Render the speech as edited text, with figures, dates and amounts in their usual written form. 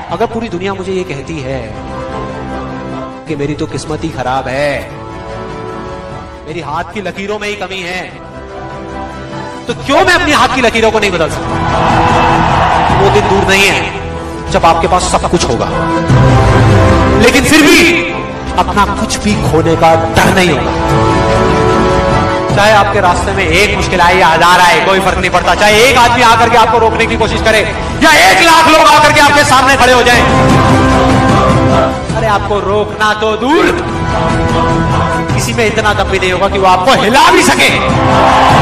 अगर पूरी दुनिया मुझे ये कहती है कि मेरी तो किस्मत ही खराब है, मेरी हाथ की लकीरों में ही कमी है, तो क्यों मैं अपनी हाथ की लकीरों को नहीं बदल सकता? वो दिन दूर नहीं है जब आपके पास सब कुछ होगा, लेकिन फिर भी अपना कुछ भी खोने का डर नहीं होगा। चाहे आपके रास्ते में एक मुश्किल आए या 1000 आए, कोई फर्क नहीं पड़ता। चाहे एक आदमी आकर के आपको रोकने की कोशिश करे या 1 लाख लोग आकर के आपके सामने खड़े हो जाएं, अरे आपको रोकना तो दूर, किसी में इतना दम भी नहीं होगा कि वो आपको हिला भी सके।